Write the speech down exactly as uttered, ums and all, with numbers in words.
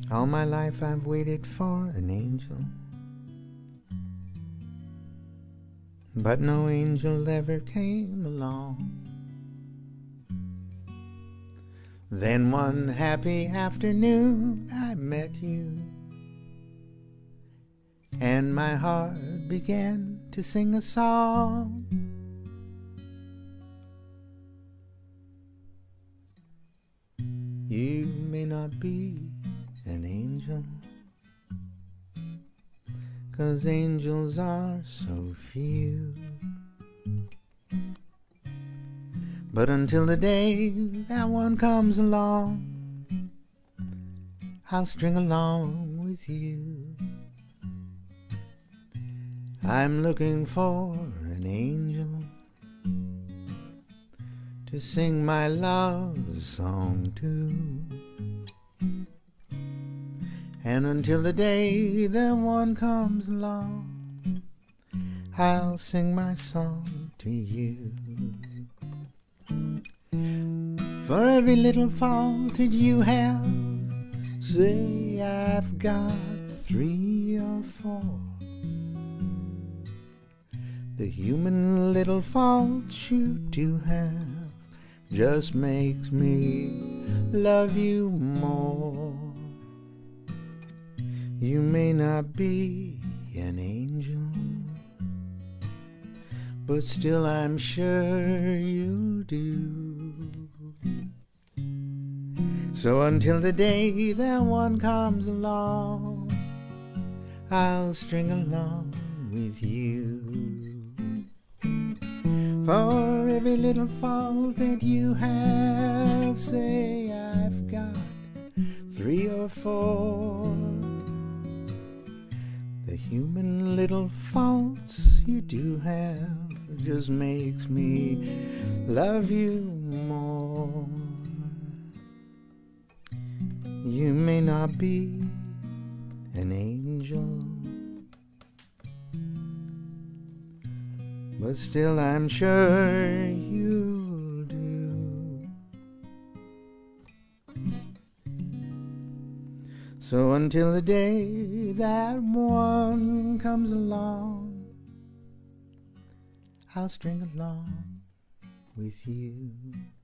All my life I've waited for an angel, but no angel ever came along. Then one happy afternoon I met you, and my heart began to sing a song. You may not be an angel, 'cause angels are so few, but until the day that one comes along, I'll string along with you. I'm looking for an angel to sing my love song to, and until the day that one comes along, I'll sing my song to you. For every little fault that you have, say I've got three or four. The human little faults you do have just makes me love you more. You may not be an angel, but still I'm sure you'll do. So until the day that one comes along, I'll string along with you. For every little fault that you have, say I've got three or four. The human little faults you do have just makes me love you more. You may not be an angel, but still I'm sure you'll do. So until the day that one comes along, I'll string along with you.